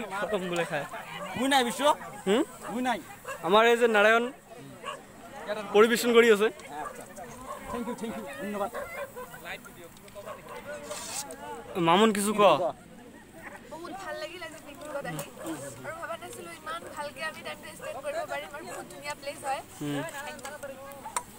খতম বলে খায় মুই নাই বিশ্ব মুই নাই আমার এই যে নারায়ণ পরিবেশন করি আছে থ্যাংক ইউ ধন্যবাদ মামুন কিছু ক বহুত ভাল লাগিল আজি পিকনিকত আহি আৰু ভাবা নাছিলো ইমান ভালকে আমি টাইমটো স্পেন্ড কৰিব পাৰিম আৰু বহুত ধুনীয়া প্লেচ হয়